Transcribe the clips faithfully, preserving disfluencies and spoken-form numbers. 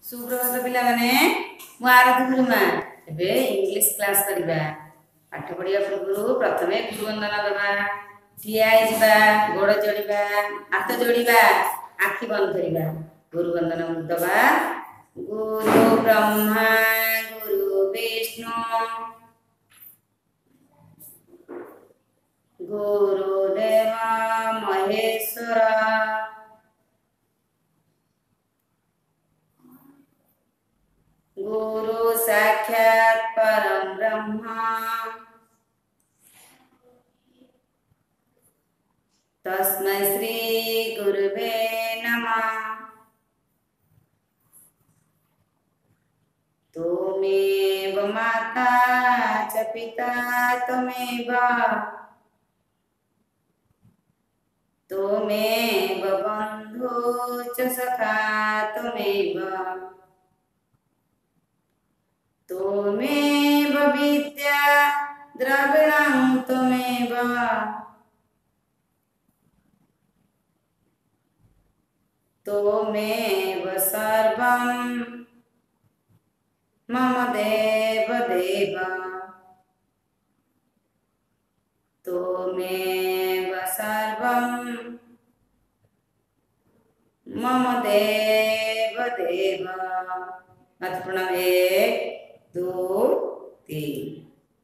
सुप्रभात पिला माने मु आरती गुरुमा एबे इंग्लिश क्लास करबा पाठ पढ़िया पूर्व प्रथमे गुरु वंदना देबा ठिया आइबा गोड़ जोड़िबा हाथ जोड़िबा आखि बंद करिबा गुरु वंदना देबा। गुरु ब्रह्मा गुरु विष्णु गुरुदेव महेश्वर गुरु साक्षात् परम ब्रह्म तस्मै श्री गुरुवे नमः। त्वमेव माता च पिता त्वमेव त्वमेव बन्धु च सखा त्वमेव त्वमेव विद्या द्रविणं त्वमेव त्वमेव सर्वं मम देव देव त्वमेव सर्वं मम देव देव। हाथ प्रणाम एक दो तीन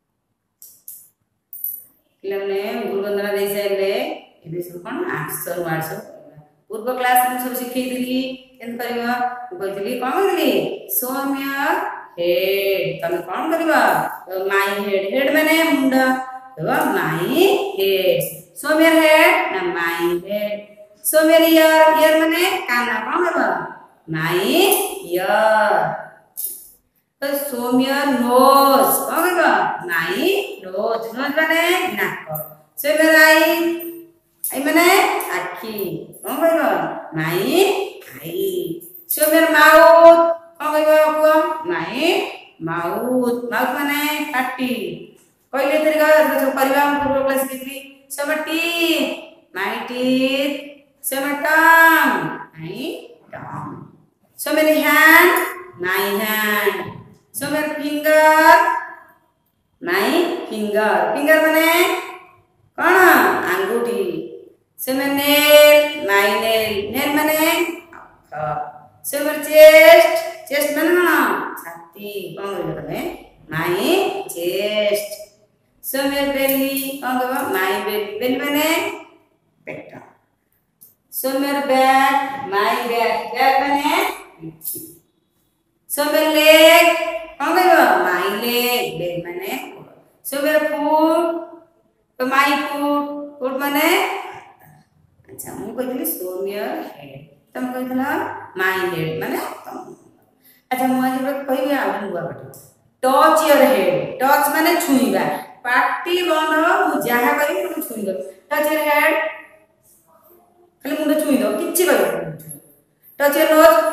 पिलाने गुरु वंदना दे सारे एबे सब कोन आंसर वाट्सअप पूर्व क्लास में सब सिखै दिली केन करबा कहली कोन करली सौम्य हेड तमे कोन करबा माय हेड हेड माने मुंड तो माय हेड सौम्य हेड ना माय हेड सौम्य ईयर ईयर माने कान कोन करबा माय ईयर तो सौम्य नोज कोन करबा माय नोज नोज माने नाक सौम्य आई आई माने आखी कोन करबा माय आई सौम्य माउथ कोन करबा माय माउथ माउथ माने पाटी कहले तरीका जो करबा हम पूर्व क्लास कितली सौम्य टीथ माय टीथ सौम्य टंग माय टंग सौम्य हैंड माय हैंड सौम्य फिंगर माय फिंगर फिंगर माने कौन अंगूठी सौम्य नेल माय नेल नेल माने सौम्य चेस्ट चेस्ट माने कौन छाती कौन बोले तमे माय चेस्ट सौम्य बेली कौन कहबा माय बेली बेली माने पेट सौम्य बैक माय बैक बैक माने पीठी सौम्य लेग कौन कहबा माय लेग लेग माने सौम्य फुट तो माय फुट फुट माने अच्छा मु कहली सौम्य हेड तुम कहला माय हेड माने तुम। अच्छा मु आज कहबी आ नुआ but touch your head touch माने छुईबा पाटी बंद मु जहा करी तुम छुई दो टच योर हेड खाली मुंड छुई दो किछि कहबो touch your nose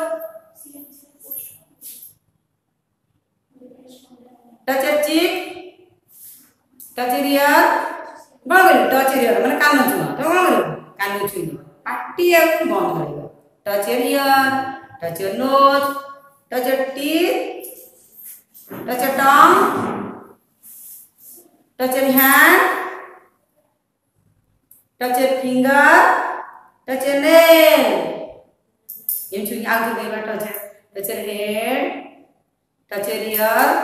touch your cheek touch your ear बंद टच योर ईयर माने कान छुआ तो बंद कान छुई दो पाटी आ बंद करियो touch your ear touch your nose touch your teeth touch your tongue touch your hand touch your finger touch your nail ये छुई आउ तो कहबा touch touch your head touch your ear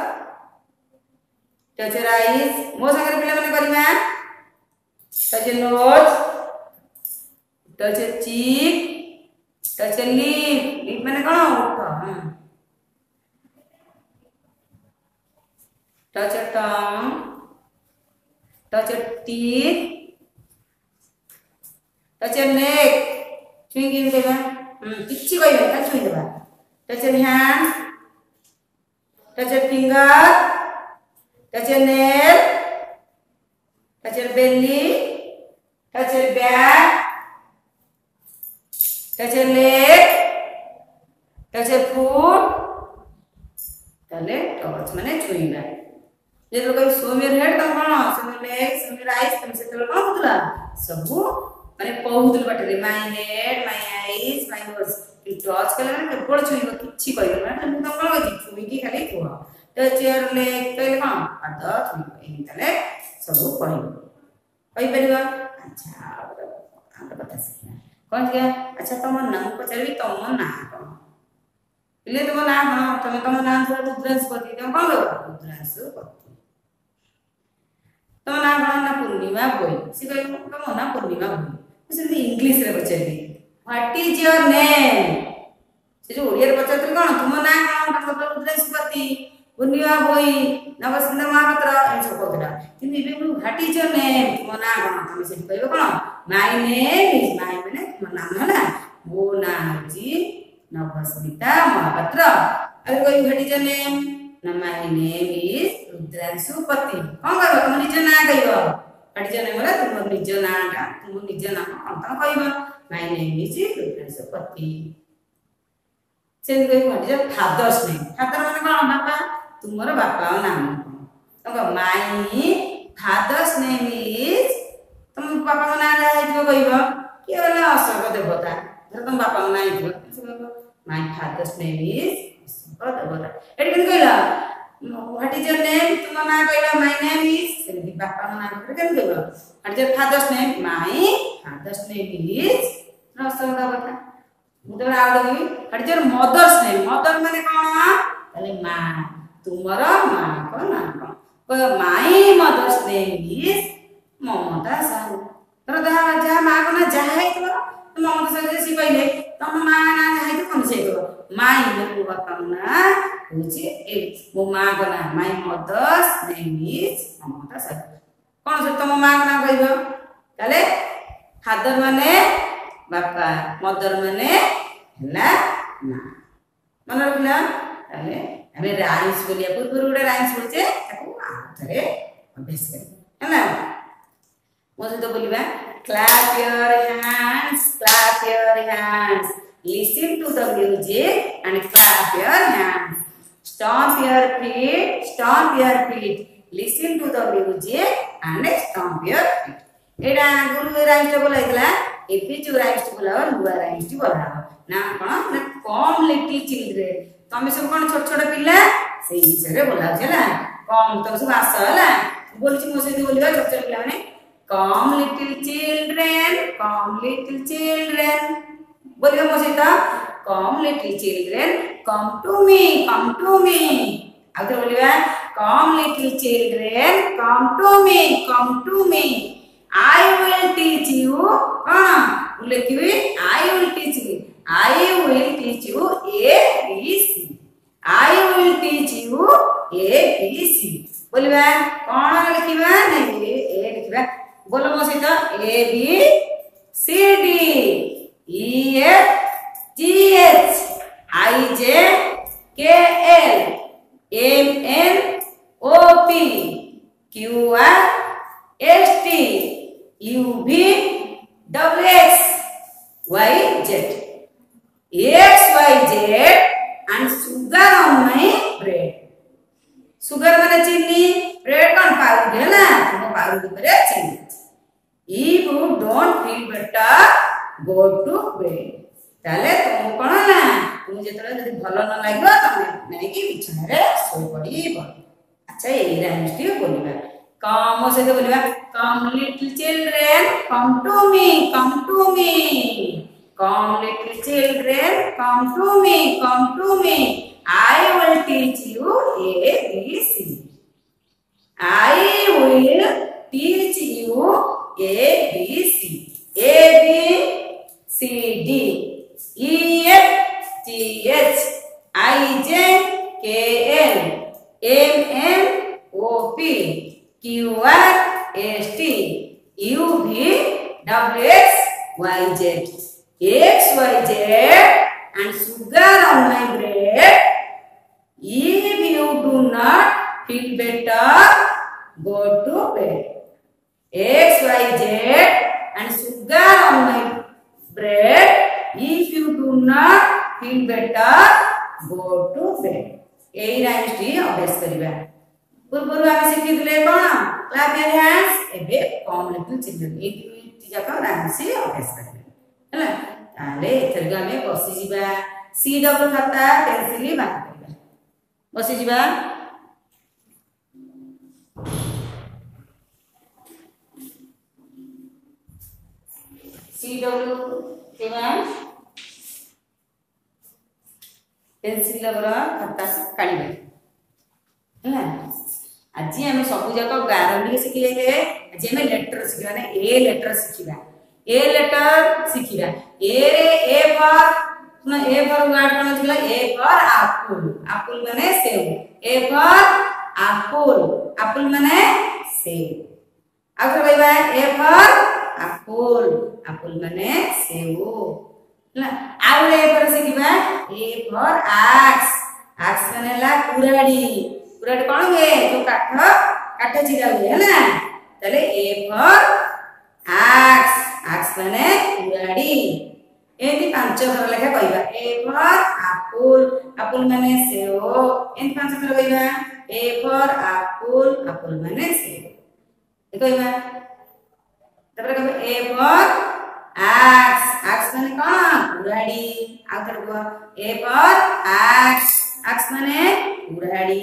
touch your eyes मो संगे पिला माने करिमा touch your nose touch your cheek touch your lip lip माने कोन ओठ touch your tongue touch your teeth touch your neck छुई के देबा हम किछि कहबा का छुई देबा touch your hand touch your finger touch your nail touch your belly touch your back touch your leg touch your foot ताले टच माने छुईबा जे लोग सौम्य हेड तम कोन सौम्य लेग सौम्य आईज तम से तो कोन होतला सब माने पहुदल बटले my head my eyes my nose touch कले माने केवल छुईबो किछि कहबो माने मु तम कोन कहछि छुईकी खाली कुह टच योर लेग कहले कोन पाद छुईबो एही तले सब कहबो कहि परिबा। अच्छा आम कथा सिखना कौन क्या। अच्छा तुम नाम पचारि तुम ना कौन इले तुम ना कौन तुम तुम ना रुद्रांशुपति तुम कौन रुद्रांशुपति तुम ना कौन ना पूर्णिमा बोई सी कह तुम ना पूर्णिमा बोई से इंग्लिश रे पचारि व्हाट इज योर नेम से जो ओडिया रे पचारि कौन तुम ना कौन तुम रुद्रांशुपति पूर्णिमा बोई नवसिंह महापात्र ए सब कहला किंतु इबे व्हाट इज योर नेम तुम ना कौन तुम से कहबो कौन माय नेम इज माय माने तुम नाम है ना मो नाम जी नवस्मिता महापात्र अरे कोई व्हाट इज योर नेम ना माय नेम इज रुद्रांशुपति कौन कहबो तुम निज ना कहबो व्हाट इज योर नेम बोला तुम निज नाटा तुम निज नाम कौन तम कहबो माय नेम इज रुद्रांशुपति से कोई what is your father's name father माने कौन बापा तुमरो बापा नाम कौन माय फादर्स नेम इज तुम बापा को ना है जो कहबो के वाला अशोक देवता धर तुम बापा को ना है कहबो my father's name is Ashok Devta एट केन कहला व्हाट इज योर नेम तुम ना कहला माय नेम इज सेमि बापा को नाम केन कहबो what is your father's name my father's name is Ashok Devta मुदर आउट होई what is your mother's name mother माने कोन तले मां तुमरो मां को नाम कोन my mother's name is Mamata Sahu तर दा जा मा को ना जा है तो ममता साहू जे सी कहले तम मा ना जा है तो कम से को माय मो बापा ना होची ए मो मा को ना my mother's name is Mamata Sahu कोन से तम मा को ना कहबो ताले फादर माने बापा मदर माने हला ना मन रखना ताले हमें राइम्स बोलिया पूर्व गुडे राइम्स बोलचे ताको आथरे अभ्यास कर है ना मो सहित बोलिबा clap your hands clap your hands listen to the music and clap your hands stomp your feet stomp your feet listen to the music and stomp your feet एडा गुरु राइम्स बोलाइतला एपी जो राइम्स बोला नुवा राइम्स बोला ना कोन ना कम लिटिल चिल्ड्रन तमे सब कोन छोट छोट पिल्ला सेही विषय बोला छला कम तो सब आस हला बोलछि मो सहित बोलिबा छोट छोट पिल्ला माने Come little children, come little children. बोलिए मोसिता come little children, come to me, come to me. आगे बोलिए come little children, come to me, come to me. I will teach you. हाँ बोले क्यों? I will teach you. I will teach you A B C. I will teach you A B C. बोलिए कौन लिखिबा नहीं ए लिखिबा बोलो मो सहित A B C D E F G H I J K L M N O P Q R S T U V W X Y Z X Y Z and sugar on my bread sugar माने चीनी bread कौन powder है ना तुम powder पर चीनी if you don't feel better go to bed ताले तुम कोन ना तुम जेतले जदी भलो न लागो तमे नै कि बिछना रे सोई पड़ीबो। अच्छा ए राइम्स बोलिबा कम से बोलिबा come little children come to me come to me come little children come to me come to me I will teach you A B C I will teach you A B C A B C D E F G H I J K L M N O P Q R S T U V W X Y Z X Y Z and sugar on my bread. If you do not feel better, go to bed. X Y Z and sugar on my bread. If you do not feel better, go to bed. यही rhymes टी अभ्यास करिबा पूर्व आमे सिखितले कोन clap your hands एबे come little children A दुईटी जाका राइम्स अभ्यास करिबा हैला ताले एथरगा में बसी जिबा सी डब्ल्यू खाता पेंसिल बाहर करबा बसी जिबा सी डब्ल्यू केबा पेंसिल लबर खाता काढिबा हैला आज आम सब जाक गारंटी शिखी जाइए आज आम लेटर शिखा ना ए लेटर शिखा ए लेटर शिखा ए रे ए फॉर सुन ए फॉर वर्ड कौन थिला ए फॉर एप्पल एप्पल माने सेब ए फॉर एप्पल एप्पल माने सेब आउ कहबा ए फॉर एप्पल एप्पल माने सेब ना आउ ए फॉर शिखा ए फॉर एक्स एक्स माने ला कुराडी कुराडी कौन हुए जो काठ काठ चिरा हुए है ना तले ए फॉर एक्स एक्स माने कुराडी एंती पांच थर लेखा कहबा ए फॉर एप्पल एप्पल माने सेब एंती पांच थर कहबा ए फॉर एप्पल एप्पल माने सेब कहबा तबरे कहबा ए फॉर एक्स एक्स माने कौन कुराडी आ थर कहबा ए फॉर एक्स एक्स माने कुराडी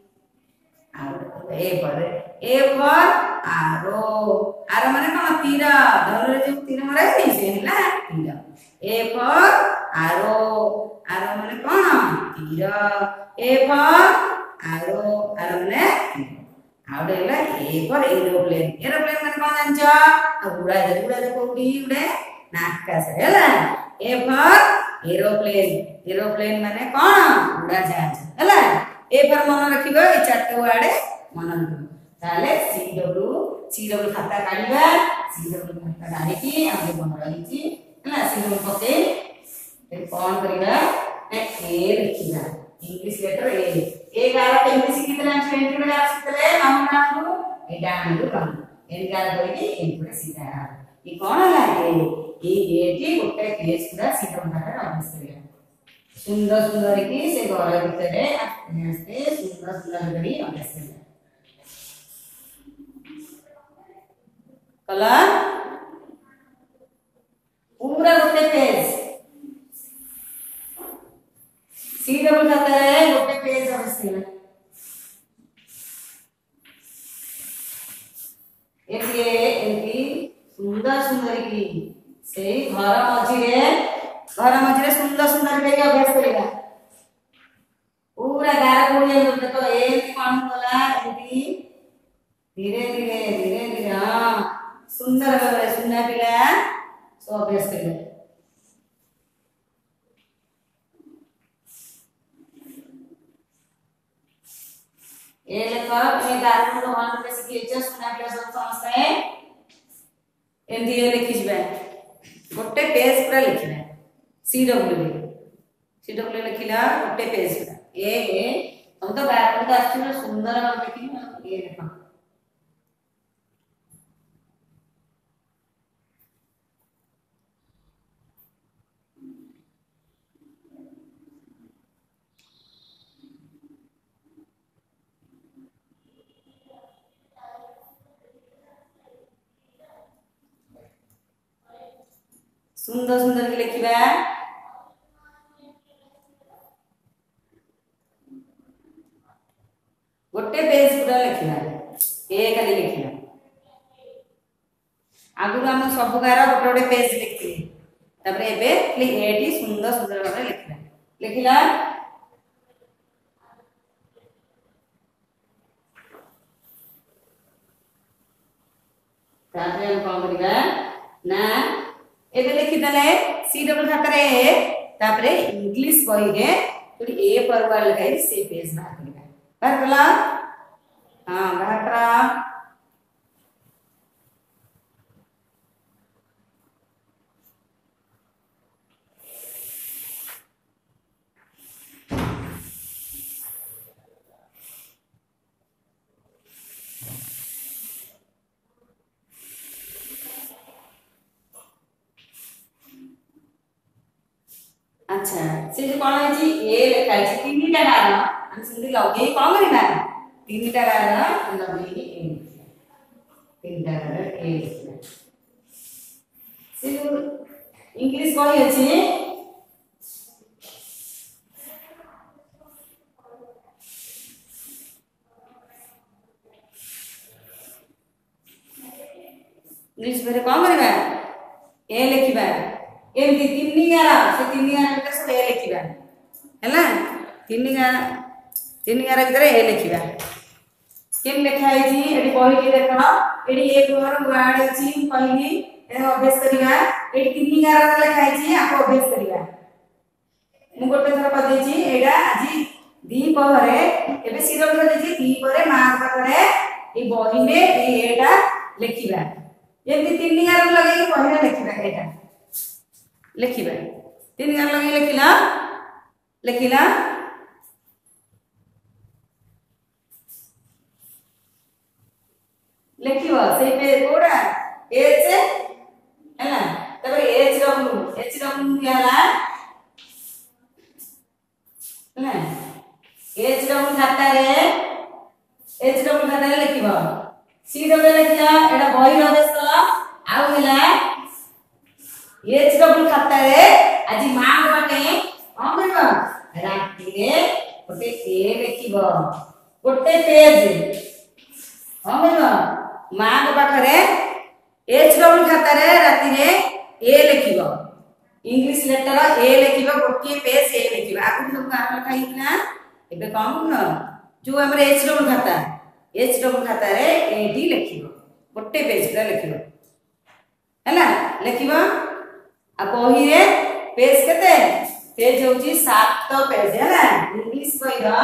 A for A for arrow arrow माने कौन तीर धनुरे जो तीर मारे नहीं से हैला तीर ए फॉर आरो आरो माने कौन तीर ए फॉर आरो आरो माने आउडे हैला ए फॉर एरोप्लेन एरोप्लेन माने कौन जानछ उड़ा दे उड़ा दे कोडी उड़े आकाश हैला ए फॉर एरोप्लेन एरोप्लेन माने कौन उड़ा जहाज हैला ए फॉर मन रखिबो ए चारटे वाडे मन रखिबो ताले सी डब्ल्यू सी डब्ल्यू खाता काढिबा सी डब्ल्यू खाता काढिकी आमे मन रहिची हैला सी डब्ल्यू पके ए कोन करिबा ए लिखिबा इंग्लिश लेटर ए ए गार इंग्लिश कितला स्टूडेंट में आसितले नाम नाम ए डांडु काम ए गार करके ए पुरा सीधा ई कोन ला ए ई एटी गोटे पेज पूरा सी डब्ल्यू खाता अभ्यास करिया सुंदर सुंदर की से घर भीतर आस्ते सुंदर सुंदर करी अभ्यास करिया कला पूरा गोटे पेज सी डब्ल्यू खाता है गोटे पेज अभ्यास करिया एती एती सुंदर सुंदर की से घर मझिरे घर मझिरे सुंदर सुंदर करी अभ्यास करिया पूरा गार कोडिया देखो एती काम कला एती धीरे धीरे धीरे धीरे हां सुंदर भाबरे सुना पिला सो अभ्यास करिया ए लेखा ए गार को वन पे सिखि छ सुना पिला सब समझते एंती लिखि जबे गोटे पेज पूरा लिखिबा सी डब्ल्यू सी डब्ल्यू लिखिला गोटे पेज पूरा ए ए हम तो गार को आछिना सुंदर भाव लिखि ए देखो सुंदर सुंदर के लिखिबा गोटे पेज पूरा लिखिबा ए खाली लिखिबा आगु हम सब गार गोटे गोटे पेज लिखिबे तबरे एबे खाली एटी सुंदर सुंदर भाबरे लिखिबा लिखिला तारे हम कोन करिबा ना एबे लिखि दले सी डबल खातर ए तापरे इंग्लिश बही के थोड़ी ए पर वाल लगाई से पेज बाहर करिबा बाहर कला हां बाहर करा अच्छा से जो कोन है जी ए लिखा है तीनटा गार हम सिंधी लगे कोन करिबा तीनटा गार लगे ए तीनटा गार ए से जो इंग्लिश बही अछि इंग्लिश बहिरे कौन करवा ए लिखिबा एमती तीन गार से तीन गार भीतर सब ए लिखिबा हैला तीन गार तीन गार भीतर ए लिखिबा केम लिखा है जी एडी बही देखो एडी एक बार वर्ड अछि कहली ए अभ्यास करिवा एडी तीन गार लिखा है जी आपको अभ्यास करिवा मु गोटे थर क देछि एडा आजी दी पहरे एबे सिरो क देछि दी पहरे मां पाखरे ए बही में ए एडा लिखिबा एमती तीन गार लगे बही लिखिबा एडा लिखिबा तीन गार लगे लिखिला लिखिला लिखिबा से पे कोडा एच हैला तबे एच डब्ल्यू एच डब्ल्यू दियाला हैला एच डब्ल्यू खाता रे एच डब्ल्यू खाता रे लिखिबा सी डब्ल्यू लिखिला एडा बही अभ्यास कला आउ हैला एच डब्ल्यू खाता रे आज मां बाटे कौन करबा राती रे गोटे ए लिखिबा गोटे पेज कौन करबा मां को पाखरे एच डब्ल्यू खाता रे राती रे ए लिखिबा इंग्लिश लेटर ए लिखिबा गोटे पेज ए लिखिबा आगु सब गार लिखा हिना एबे कौन न जो हमर एच डब्ल्यू खाता एच डब्ल्यू खाता रे ए डी लिखिबा गोटे पेज पे लिखिबा हैला लिखिबा आ बही रे पेज केते पेज होची सात पेज हैला इंग्लिश बही रा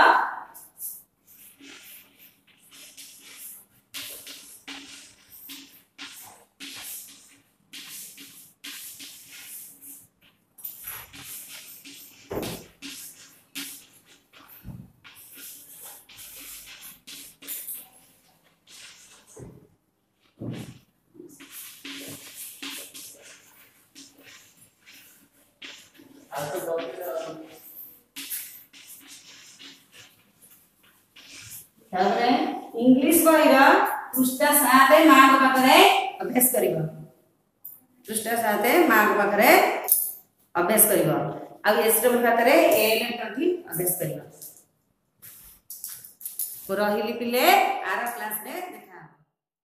तारे इंग्लिश बहिरा पृष्ठा साते मां को पाखरे अभ्यास करिवो पृष्ठा साते मां को पाखरे अभ्यास करिवो आ एस डब्ल्यू खातारे ए लेटर थी अभ्यास करिवो रहिली पिले आर क्लास रे